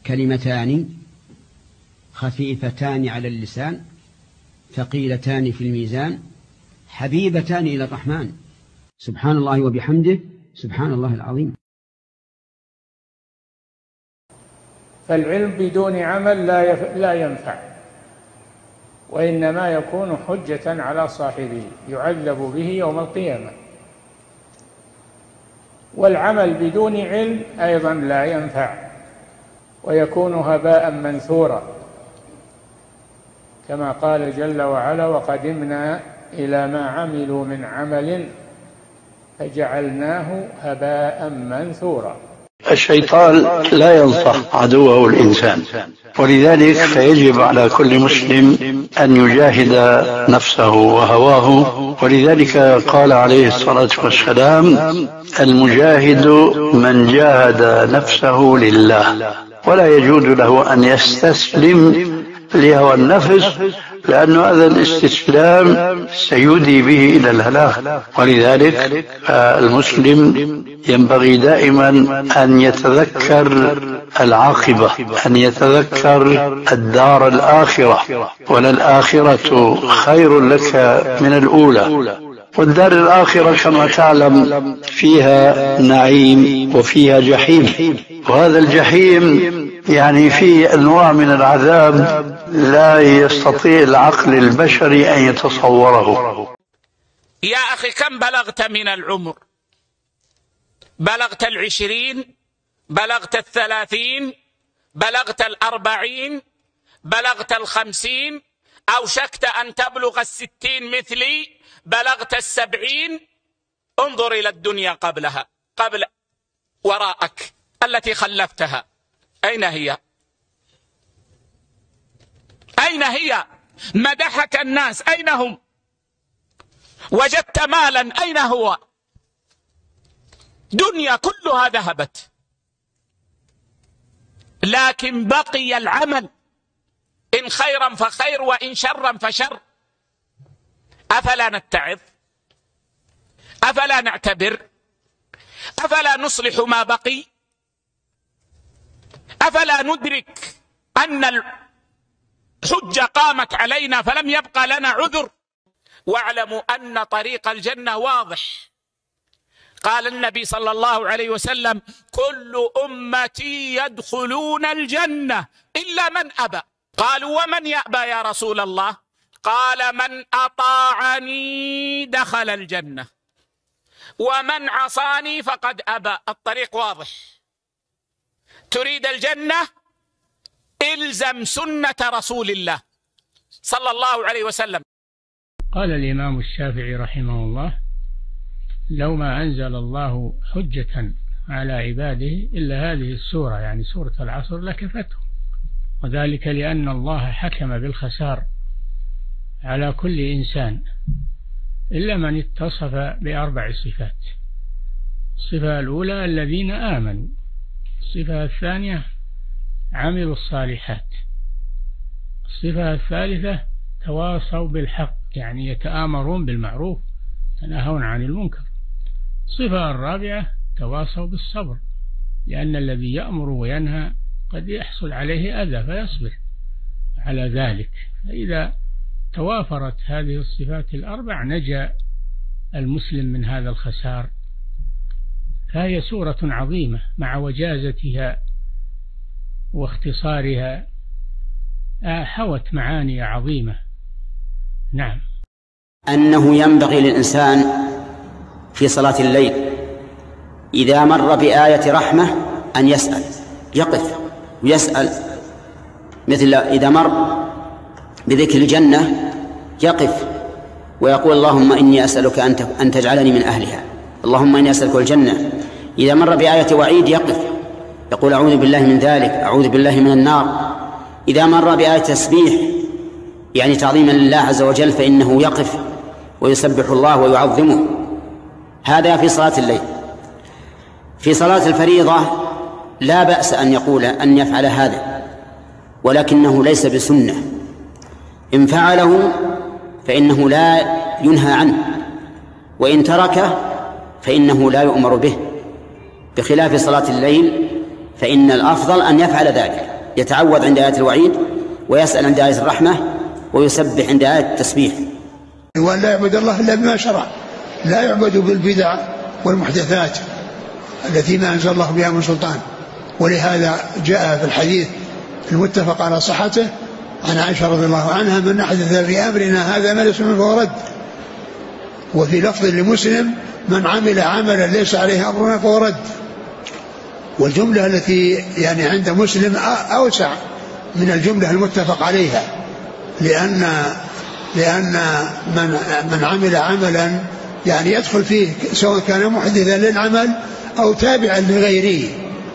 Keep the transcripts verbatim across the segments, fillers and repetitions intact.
كلمتان خفيفتان على اللسان ثقيلتان في الميزان حبيبتان إلى الرحمن سبحان الله وبحمده سبحان الله العظيم. فالعلم بدون عمل لا لا ينفع، وإنما يكون حجة على صاحبه يعذب به يوم القيامة. والعمل بدون علم أيضا لا ينفع ويكون هباء منثورا، كما قال جل وعلا: وقدمنا إلى ما عملوا من عمل فجعلناه هباء منثورا. الشيطان لا ينصح عدوه الإنسان، ولذلك فيجب على كل مسلم أن يجاهد نفسه وهواه. ولذلك قال عليه الصلاة والسلام: المجاهد من جاهد نفسه لله، ولا يجوز له أن يستسلم لهوى النفس، لأن هذا الاستسلام سيودي به إلى الهلاك. ولذلك المسلم ينبغي دائما أن يتذكر العاقبة، أن يتذكر الدار الآخرة، وللآخرة خير لك من الأولى. والدار الآخرة كما تعلم فيها نعيم وفيها جحيم، وهذا الجحيم يعني فيه أنواع من العذاب لا يستطيع العقل البشري أن يتصوره. يا أخي كم بلغت من العمر؟ بلغت العشرين؟ بلغت الثلاثين؟ بلغت الأربعين؟ بلغت الخمسين؟ أوشكت أن تبلغ الستين مثلي؟ بلغت السبعين؟ انظر إلى الدنيا قبلها، قبل وراءك التي خلفتها، أين هي؟ أين هي؟ مدحك الناس، أين هم؟ وجدت مالا، أين هو؟ دنيا كلها ذهبت، لكن بقي العمل، إن خيرا فخير وإن شرا فشر. أفلا نتعظ؟ أفلا نعتبر؟ أفلا نصلح ما بقي؟ أفلا ندرك أن الحجة قامت علينا فلم يبقى لنا عذر؟ واعلموا أن طريق الجنة واضح. قال النبي صلى الله عليه وسلم: كل أمتي يدخلون الجنة إلا من أبى. قالوا: ومن يأبى يا رسول الله؟ قال: من أطاعني دخل الجنة ومن عصاني فقد أبى. الطريق واضح. تريد الجنة؟ إلزم سنة رسول الله صلى الله عليه وسلم. قال الإمام الشافعي رحمه الله: لو ما أنزل الله حجة على عباده إلا هذه السورة، يعني سورة العصر، لكفتهم. وذلك لأن الله حكم بالخسار على كل إنسان إلا من اتصف بأربع صفات. الصفة الأولى الذين آمنوا، الصفة الثانية عملوا الصالحات، الصفة الثالثة تواصوا بالحق، يعني يتآمرون بالمعروف يتناهون عن المنكر. الصفة الرابعة تواصوا بالصبر، لأن الذي يأمر وينهى قد يحصل عليه أذى فيصبر على ذلك. فإذا توافرت هذه الصفات الأربع نجا المسلم من هذا الخسار. فهي سورة عظيمة مع وجازتها واختصارها، حوت معاني عظيمة. نعم. أنه ينبغي للإنسان في صلاة الليل إذا مر بآية رحمة أن يسأل، يقف ويسأل، مثل إذا مر بذكر الجنة يقف ويقول: اللهم إني أسألك أن تجعلني من أهلها، اللهم إني أسألك الجنة. إذا مر بآية وعيد يقف يقول: أعوذ بالله من ذلك، أعوذ بالله من النار. إذا مر بآية تسبيح يعني تعظيما لله عز وجل فإنه يقف ويسبح الله ويعظمه. هذا في صلاة الليل. في صلاة الفريضة لا بأس أن يقول أن يفعل هذا، ولكنه ليس بسنة. إن فعله فإنه لا ينهى عنه، وإن تركه فإنه لا يؤمر به، بخلاف صلاة الليل فإن الأفضل أن يفعل ذلك. يتعوذ عند آية الوعيد، ويسأل عند آية الرحمة، ويسبح عند آية التسبيح. وأن لا يعبد الله إلا بما شرع، لا يعبد بالبدع والمحدثات التي ما أنزل الله بها من سلطان. ولهذا جاء في الحديث المتفق على صحته عن عائشة رضي الله عنها: من أحدث في أمرنا هذا ما ليس منه فهو رد. وفي لفظ لمسلم: من عمل عملا ليس عليه أمرنا فهو رد. والجملة التي يعني عند مسلم أوسع من الجملة المتفق عليها، لأن لأن من من عمل عملا يعني يدخل فيه سواء كان محدثا للعمل أو تابعا لغيره.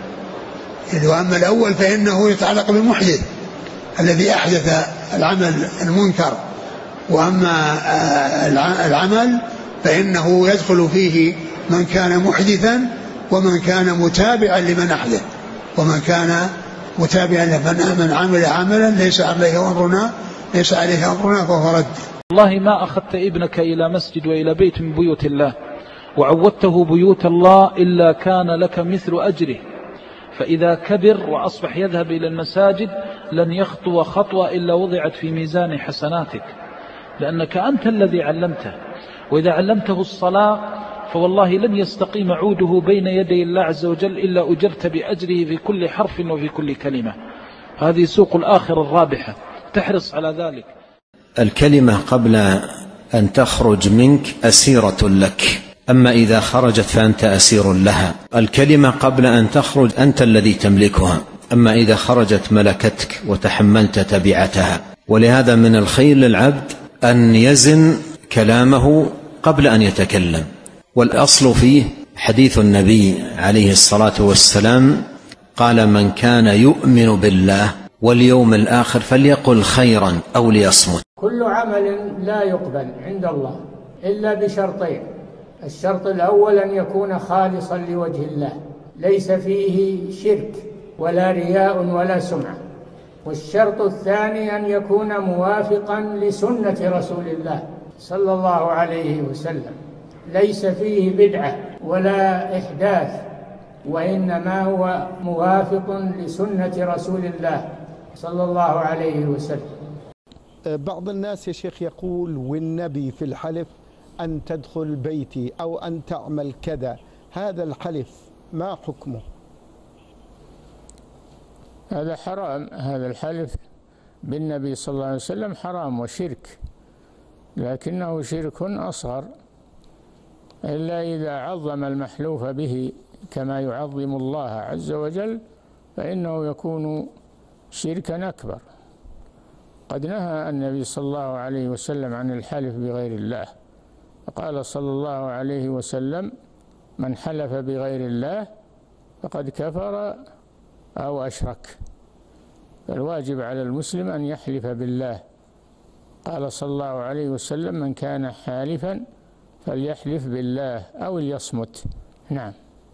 وأما الأول فإنه يتعلق بالمحدث الذي أحدث العمل المنكر، وأما العمل فإنه يدخل فيه من كان محدثا ومن كان متابعا لمن أحدث، ومن كان متابعا لمن من عمل عملا ليس عليه أمرنا ليس عليه أمرنا فهو رد. والله ما أخذت ابنك إلى مسجد وإلى بيت من بيوت الله وعودته بيوت الله إلا كان لك مثل أجره، فإذا كبر وأصبح يذهب إلى المساجد لن يخطو خطوة إلا وضعت في ميزان حسناتك، لأنك أنت الذي علمته. وإذا علمته الصلاة فوالله لن يستقيم عوده بين يدي الله عز وجل إلا أجرت بأجره في كل حرف وفي كل كلمة. هذه سوق الآخرة الرابحة، تحرص على ذلك. الكلمة قبل أن تخرج منك أسيرة لك، أما إذا خرجت فأنت أسير لها. الكلمة قبل أن تخرج أنت الذي تملكها، أما إذا خرجت ملكتك وتحملت تبعتها. ولهذا من الخير للعبد أن يزن كلامه قبل أن يتكلم. والأصل فيه حديث النبي عليه الصلاة والسلام قال: من كان يؤمن بالله واليوم الآخر فليقل خيرا أو ليصمت. كل عمل لا يقبل عند الله إلا بشرطين: الشرط الأول أن يكون خالصا لوجه الله ليس فيه شرك ولا رياء ولا سمعة، والشرط الثاني أن يكون موافقا لسنة رسول الله صلى الله عليه وسلم ليس فيه بدعة ولا إحداث، وإنما هو موافق لسنة رسول الله صلى الله عليه وسلم. بعض الناس يا شيخ يقول: والنبي في الحلف أن تدخل بيتي أو أن تعمل كذا، هذا الحلف ما حكمه؟ هذا حرام، هذا الحلف بالنبي صلى الله عليه وسلم حرام وشرك، لكنه شرك أصغر، إلا إذا عظم المحلوف به كما يعظم الله عز وجل فإنه يكون شركا أكبر. قد نهى النبي صلى الله عليه وسلم عن الحلف بغير الله، قال صلى الله عليه وسلم: من حلف بغير الله فقد كفر أو أشرك. فالواجب على المسلم أن يحلف بالله. قال صلى الله عليه وسلم: من كان حالفا فليحلف بالله أو ليصمت. نعم.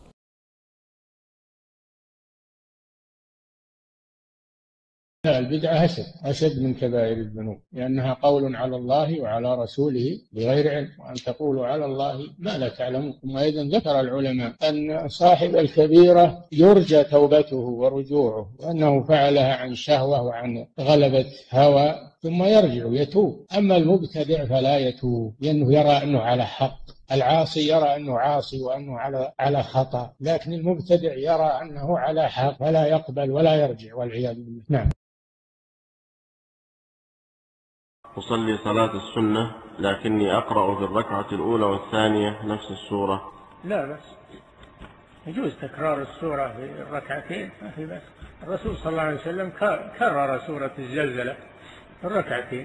لا، البدعة أشد أشد من كبائر الذنوب، لأنها قول على الله وعلى رسوله بغير علم، وأن تقولوا على الله ما لا تعلمون. وأيضا ذكر العلماء أن صاحب الكبيرة يرجى توبته ورجوعه، وأنه فعلها عن شهوة وعن غلبة هوى ثم يرجع يتوب. أما المبتدع فلا يتوب، لأنه يرى أنه على حق. العاصي يرى أنه عاصي وأنه على على خطأ، لكن المبتدع يرى أنه على حق فلا يقبل ولا يرجع، والعياذ بالله. نعم. أصلي صلاة السنة لكني أقرأ في الركعة الأولى والثانية نفس السورة. لا بس يجوز تكرار السورة في الركعتين، ما في بس. الرسول صلى الله عليه وسلم كرر سورة الزلزلة في الركعتين.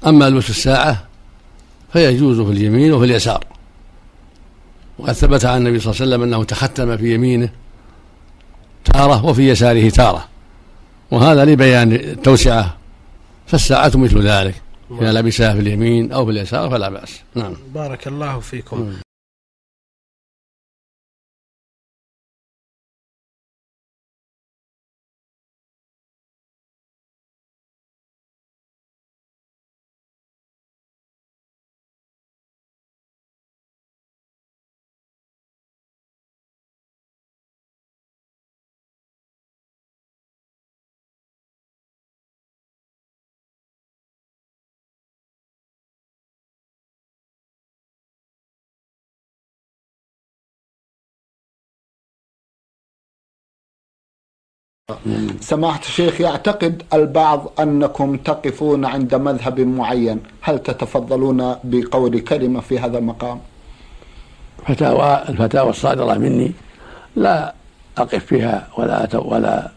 أما لبس الساعة فيجوز في اليمين وفي اليسار، وقد ثبت عن النبي صلى الله عليه وسلم أنه تختم في يمينه تارة وفي يساره تارة، وهذا لبيان التوسعة، فالساعة مثل ذلك إذا لبسها في اليمين أو في اليسار فلا بأس. نعم. بارك الله فيكم. م. سماحة الشيخ، يعتقد البعض أنكم تقفون عند مذهب معين، هل تتفضلون بقول كلمة في هذا المقام؟ فتاوى الفتاوى الصادرة مني لا أقف فيها ولا ولا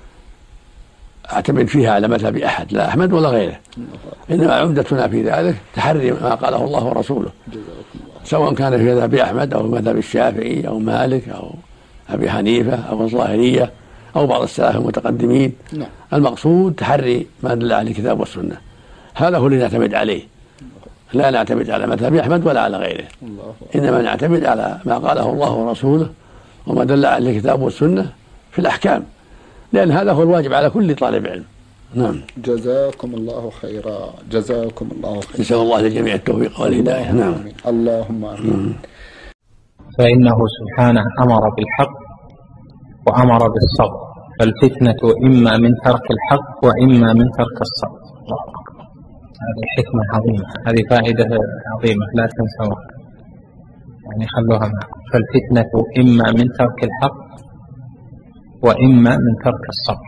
أعتمد فيها على مذهب أحد، لا أحمد ولا غيره، إنما عمدتنا في ذلك تحري ما قاله الله ورسوله، سواء كان في مذهب أحمد أو مذهب الشافعي أو مالك أو أبي حنيفة أو الظاهرية أو بعض السلف المتقدمين. نعم. المقصود تحري ما دل عليه الكتاب والسنة، هذا هو اللي نعتمد عليه، لا نعتمد على مذهب أحمد ولا على غيره، إنما نعتمد على ما قاله الله ورسوله وما دل عليه الكتاب والسنة في الأحكام، لأن هذا هو الواجب على كل طالب علم. نعم. جزاكم الله خيرا، جزاكم الله خيرا. نسأل الله للجميع التوفيق والهداية. نعم. اللهم آمين. فإنه سبحانه أمر بالحق وأمر بالصبر، فالفتنة إما من ترك الحق وإما من ترك الصبر. هذه حكمة عظيمة، هذه فائدة عظيمة لا تنسوها، يعني خلوها معك. فالفتنة إما من ترك الحق وإما من ترك الصبر.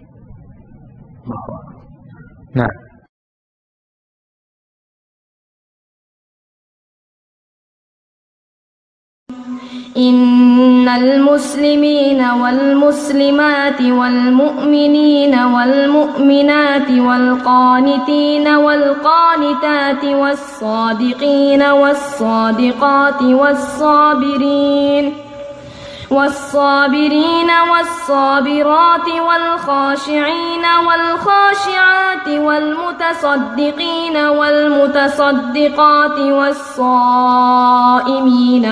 نعم. إن المسلمين والمسلمات والمؤمنين والمؤمنات والقانتين والقانتات والصادقين والصادقات والصابرين والصابرين والصابرات والخاشعين والخاشعات والمتصدقين والمتصدقات والصائمين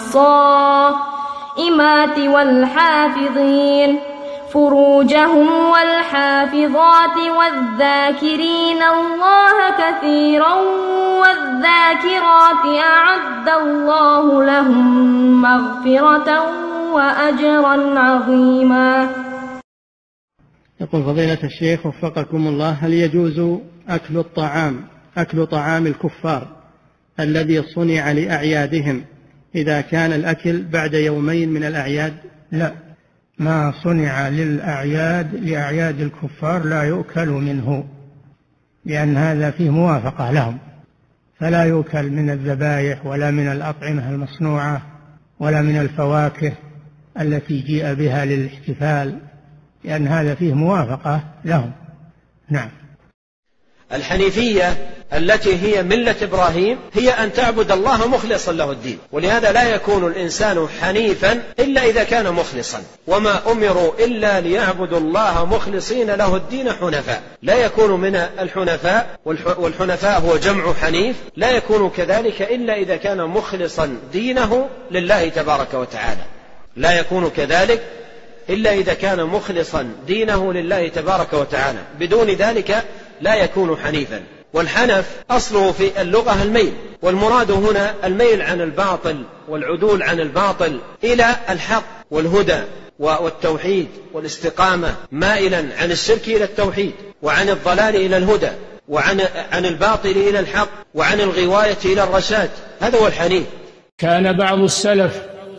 والصائمات والحافظين فروجهم والحافظات والذاكرين الله كثيرا والذاكرات أعد الله لهم مغفرة وأجرا عظيما. يقول فضيلة الشيخ وفقكم الله، هل يجوز أكل الطعام أكل طعام الكفار الذي صنع لأعيادهم إذا كان الأكل بعد يومين من الأعياد؟ لا، ما صنع للأعياد لأعياد الكفار لا يؤكل منه، لأن هذا فيه موافقة لهم، فلا يؤكل من الذبائح ولا من الأطعمة المصنوعة ولا من الفواكه التي جيء بها للاحتفال، لأن هذا فيه موافقة لهم. نعم. الحنيفية التي هي ملة إبراهيم هي أن تعبد الله مخلصا له الدين، ولهذا لا يكون الإنسان حنيفا إلا إذا كان مخلصا، وما أمروا إلا ليعبدوا الله مخلصين له الدين حنفاء، لا يكون من الحنفاء، والحنفاء هو جمع حنيف، لا يكون كذلك إلا إذا كان مخلصا دينه لله تبارك وتعالى، لا يكون كذلك إلا إذا كان مخلصا دينه لله تبارك وتعالى، بدون ذلك لا يكون حنيفا. والحنف أصله في اللغة الميل، والمراد هنا الميل عن الباطل والعدول عن الباطل إلى الحق والهدى والتوحيد والاستقامة، مائلا عن الشرك إلى التوحيد، وعن الضلال إلى الهدى، وعن عن الباطل إلى الحق، وعن الغواية إلى الرشاد، هذا هو الحنيف. كان بعض السلف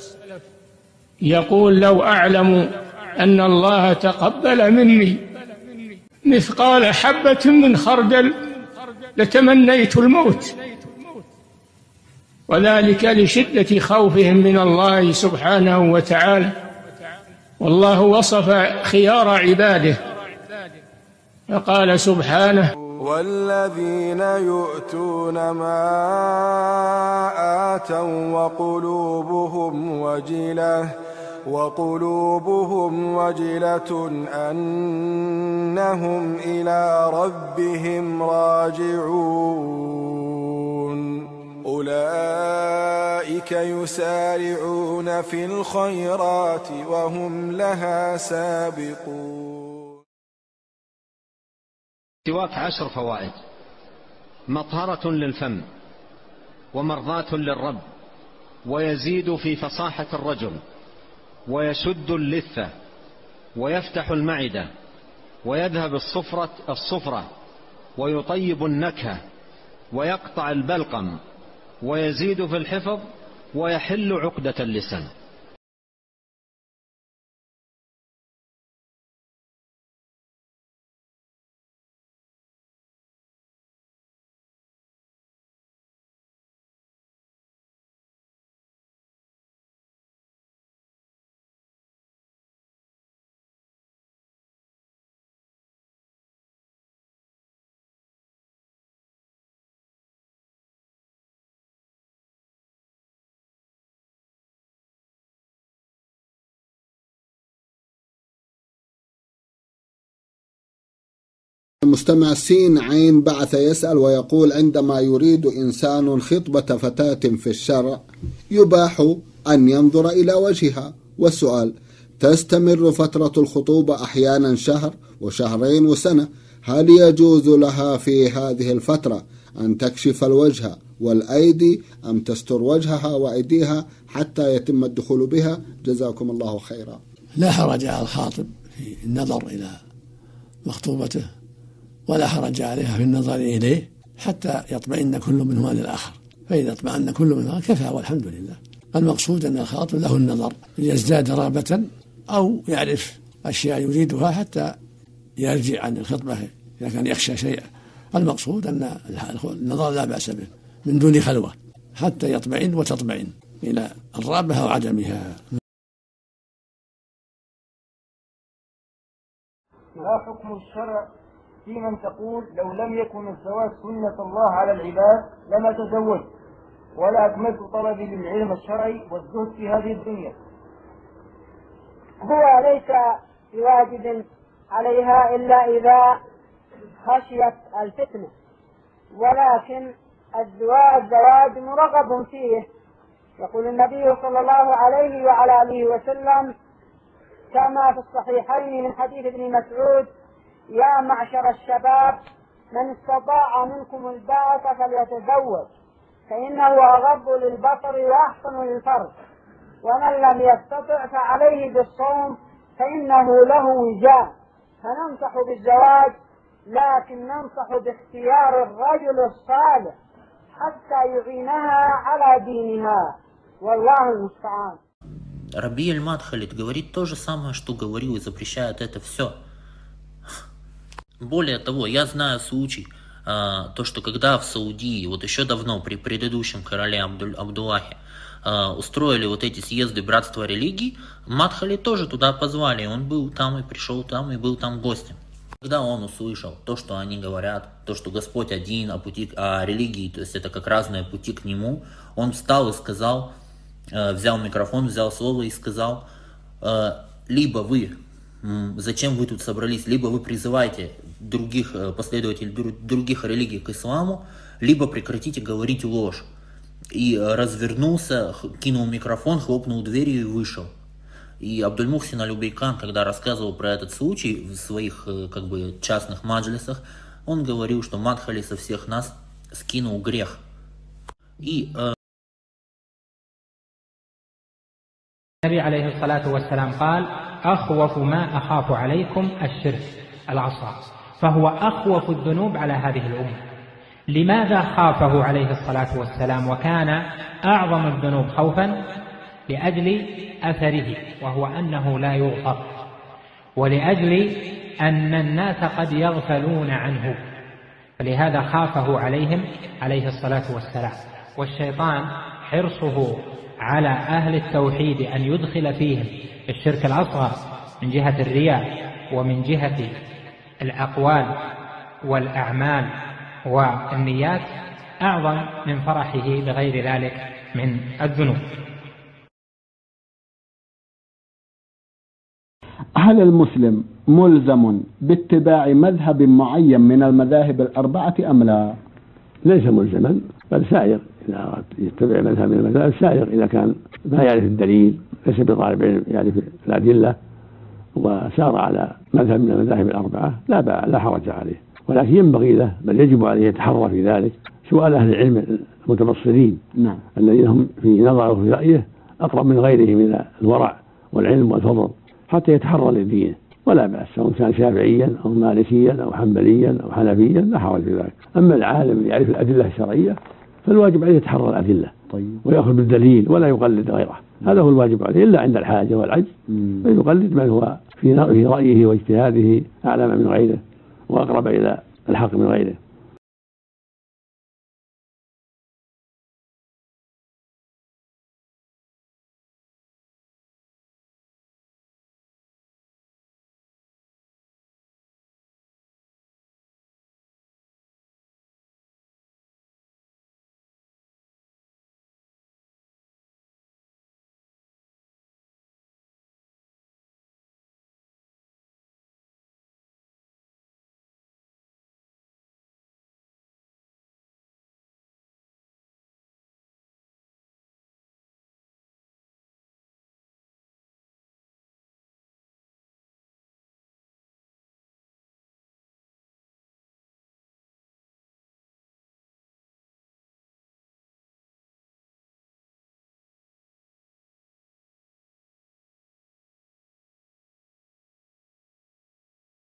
يقول لو أعلم أن الله تقبل مني مثقال حبة من خردل لتمنيت الموت، وذلك لشدة خوفهم من الله سبحانه وتعالى. والله وصف خيار عباده فقال سبحانه والذين يؤتون ما آتوا وقلوبهم وجلة وقلوبهم وجلة أنهم إلى ربهم راجعون أولئك يسارعون في الخيرات وهم لها سابقون. السواك عشر فوائد: مطهرة للفم، ومرضاة للرب، ويزيد في فصاحة الرجل، ويشد اللثة، ويفتح المعدة، ويذهب الصفرة الصفرة، ويطيب النكهة، ويقطع البلقم، ويزيد في الحفظ، ويحل عقدة اللسان. المستمع سين عين بعث يسأل ويقول: عندما يريد إنسان خطبة فتاة في الشرع يباح أن ينظر إلى وجهها، والسؤال: تستمر فترة الخطوبة أحيانا شهر وشهرين وسنة، هل يجوز لها في هذه الفترة أن تكشف الوجه والأيدي أم تستر وجهها وأيديها حتى يتم الدخول بها؟ جزاكم الله خيرا. لا حرج على الخاطب في النظر إلى مخطوبته، ولا حرج عليها في النظر إليه حتى يطمئن كل منهما للآخر، فإذا اطمأن كل منهما كفى والحمد لله. المقصود أن الخاطب له النظر ليزداد رغبة أو يعرف أشياء يريدها حتى يرجع عن الخطبة إذا كان يخشى شيئا. المقصود أن النظر لا بأس به من دون خلوة حتى يطمئن وتطمئن إلى الرغبة أو عدمها. ما حكم الشرع في من تقول لو لم يكن الزواج سنة الله على العباد لما تزوج، ولا أكملت طلبي للعلم الشرعي والزهد في هذه الدنيا؟ هو ليس بواجب عليها إلا إذا خشيت الفتنة، ولكن الزواج زواج مرغب فيه. يقول النبي صلى الله عليه وعلى آله وسلم كما في الصحيحين من حديث ابن مسعود: يا معشر الشباب من استطاع منكم الباءة فليتزوج فإنه أغض للبصر وأحسن للفرج، ومن لم يستطع فعليه بالصوم فإنه له وجاء. فننصح بالزواج، لكن ننصح باختيار الرجل الصالح حتى يعينها على دينها، والله المستعان. Раби Аль-Мадхалит говорит то же самое, что говорил, и запрещает это все. Более того, я знаю случай, а, то, что когда в Саудии, вот еще давно, при предыдущем короле Абдуль, Абдуллахе, а, устроили вот эти съезды братства религий, Мадхали тоже туда позвали, он был там и пришел там, и был там гостем. Когда он услышал то, что они говорят, то, что Господь один, а, пути, а религии, то есть это как разные пути к Нему, он встал и сказал, взял микрофон, взял слово и сказал: либо вы, зачем вы тут собрались, либо вы призываете других последователей других религий к исламу, либо прекратите говорить ложь. И развернулся, кинул микрофон, хлопнул дверью и вышел. И Абдуль-Мухсин Аль-Убейкан, когда рассказывал про этот случай в своих как бы частных маджлисах, он говорил, что Мадхали со всех нас скинул грех. И النبي عليه الصلاة والسلام قال: أخوف ما أخاف عليكم الشرك العصا، فهو أخوف الذنوب على هذه الأمة. لماذا خافه عليه الصلاة والسلام وكان أعظم الذنوب خوفا؟ لأجل أثره، وهو أنه لا يغفر، ولأجل أن الناس قد يغفلون عنه، فلهذا خافه عليهم عليه الصلاة والسلام. والشيطان حرصه على أهل التوحيد أن يدخل فيهم الشرك الأصغر من جهة الرياء ومن جهة الأقوال والأعمال والنيات أعظم من فرحه بغير ذلك من الذنوب. هل المسلم ملزم باتباع مذهب معين من المذاهب الأربعة أم لا؟ ليس ملزما، بل سائر إذا أراد يتبع مذهب من المذاهب سائر إذا كان ما يعرف الدليل، ليس بطالب علم يعرف الأدلة وسار على مذهب من المذاهب الأربعة لا بأس لا حرج عليه، ولكن ينبغي له بل يجب عليه يتحرى في ذلك سؤال أهل العلم المتبصرين نعم. الذين هم في نظره وفي رأيه أقرب من غيره من الورع والعلم والفضل حتى يتحرى لدينه، ولا بأس سواء كان شافعيا أو مالكيا أو حنبليا أو حنفيا لا حرج في ذلك. أما العالم يعرف الأدلة الشرعية فالواجب عليه يتحرى الأدلة طيب. ويأخذ بالدليل ولا يقلد غيره، هذا هو الواجب عليه إلا عند الحاجة والعجز فيقلد من هو في رأيه واجتهاده أعلم من غيره وأقرب إلى الحق من غيره.